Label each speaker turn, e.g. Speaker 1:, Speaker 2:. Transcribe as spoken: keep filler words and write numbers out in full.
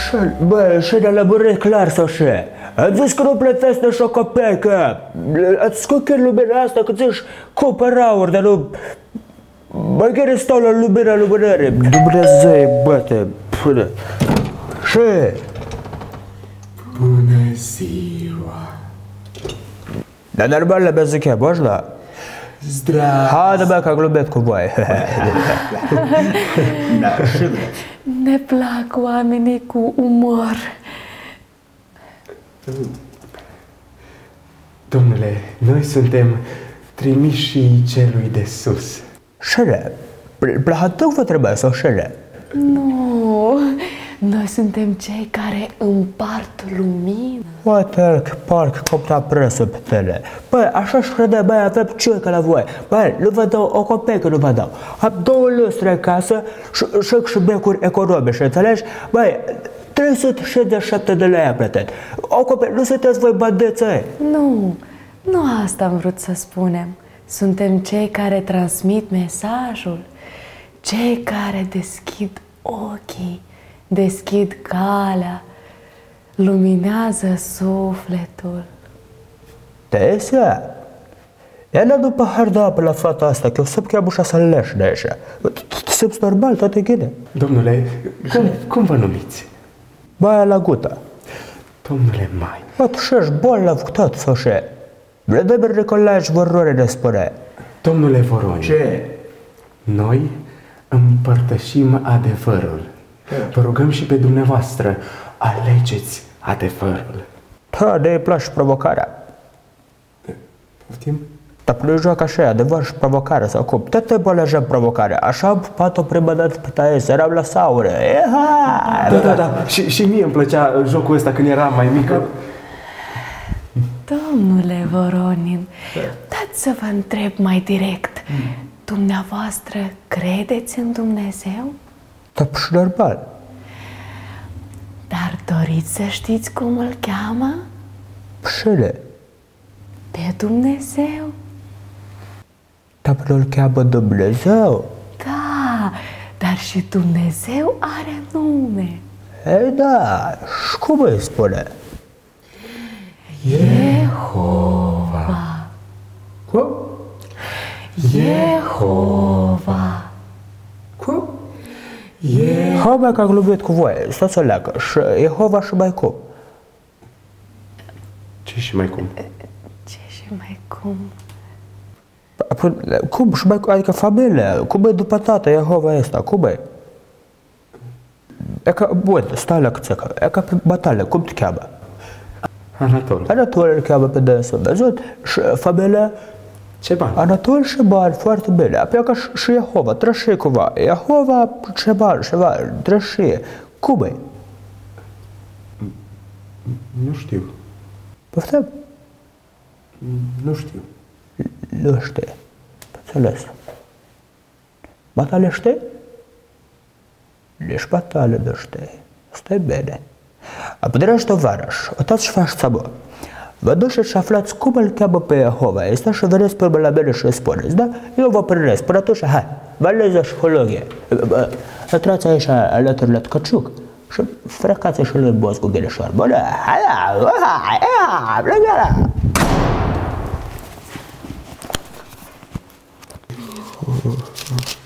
Speaker 1: Și, bă, și de la bure clar sau ce? Ați zis că nu plătesc nici o copecă. Ați scos lumina asta că zici cumpărauri, dar nu... Bă, chiar stau la lumina lumânare. Dumnezeu, băte, până... Ce?
Speaker 2: Bună ziua!
Speaker 1: Dar normal la bezuche, можно?
Speaker 2: Здравствуйте!
Speaker 1: Haide, bă, că glumit cu voi.
Speaker 2: Da, și vreți?
Speaker 3: Ne plac oamenii cu umor.
Speaker 2: Domnule, noi suntem trimișii celui de sus.
Speaker 1: Șere, plăhatăc vă trebuie sau șere?
Speaker 3: Nu, noi suntem cei care împart lumină.
Speaker 1: Uite, parc copta presă pe tele. Băi, așa-și crede, băi, avem cioică la voi. Băi, nu vă dau o copecă, nu vă dau. Am două lustre acasă și, și, și becuri economice, înțelegi? Băi, trei sute șaizeci și șapte de lei am plătit. O copecă, nu sunteți voi bandeți, ei?
Speaker 3: Nu, nu asta am vrut să spunem. Suntem cei care transmit mesajul, cei care deschid ochii, deschid calea, luminează sufletul.
Speaker 1: Tesia? Ia ne după pahar de apă la fata asta, că eu să chiar bușa să leși de așa. Te simți normal, toate ghine.
Speaker 2: Domnule, cum, cum vă numiți?
Speaker 1: Baia la guta.
Speaker 2: Domnule Mai.
Speaker 1: Bă, tu și-ești bolnav cu tot, sau ce? Vladimir Nicolaevici Vorone ne spune.
Speaker 2: Domnule Voroni.
Speaker 1: Ce?
Speaker 2: Noi împărtășim adevărul. Vă rugăm și pe dumneavoastră, alegeți adevărul.
Speaker 1: Da, de-i place provocarea.
Speaker 2: Poftim?
Speaker 1: Dar nu joacă așa, adevăr și provocare sau cum? Tot timpul alegem provocare. Așa am pupat-o prima dată pe Taes, eram la saură. Eha!
Speaker 2: Da, da, da. Și, și mie îmi plăcea jocul ăsta când eram mai mică.
Speaker 3: Domnule Voronin, dați să vă întreb mai direct. Dumneavoastră credeți în Dumnezeu?
Speaker 1: Dar și normal.
Speaker 3: Dar doriți să știți cum îl cheamă?
Speaker 1: Cine?
Speaker 3: Pe Dumnezeu.
Speaker 1: Dar nu îl cheamă Dumnezeu?
Speaker 3: Da, dar și Dumnezeu are nume.
Speaker 1: Ei da, și cum îi spune?
Speaker 3: Jehova.
Speaker 1: Cum?
Speaker 3: Jehova.
Speaker 1: Cum? Jehova că a glumit cu voi, stați o leacă. Și Jehova și mai cum?
Speaker 2: Ce și mai cum?
Speaker 3: Ce și mai cum?
Speaker 1: Cum și mai cum? Adică familie, cum e după tată Jehova ăsta, cum e? E ca, bun, stai la câțecă, e ca pe batalie, cum te cheamă?
Speaker 2: Anatol.
Speaker 1: Anatol îl cheamă pe dânsul, văzut? Și familia?
Speaker 2: Ce bani?
Speaker 1: Anatol și bani, foarte bine. Apoi ca și Jehova, trășie cumva. Jehova, ce bani, ceva, trășie. Cum e?
Speaker 2: Nu știu.
Speaker 1: Poftim?
Speaker 2: Nu știu.
Speaker 1: Nu știu. Înțeles. Batale știi? Nici batale nu știi. Stai bine. Dragi tovarăși, uitați și faceți să vă duceți și aflați cum îl cheamă pe Jehova ăsta și veniți pe la mine și îi spuneți, da? Eu vă privesc. Până atunci, hai, valeza și hologie. Intrați aici alături la Tkăciuc și frecați și lui boss cu ghilișor. Bună, hai, hai, hai, hai,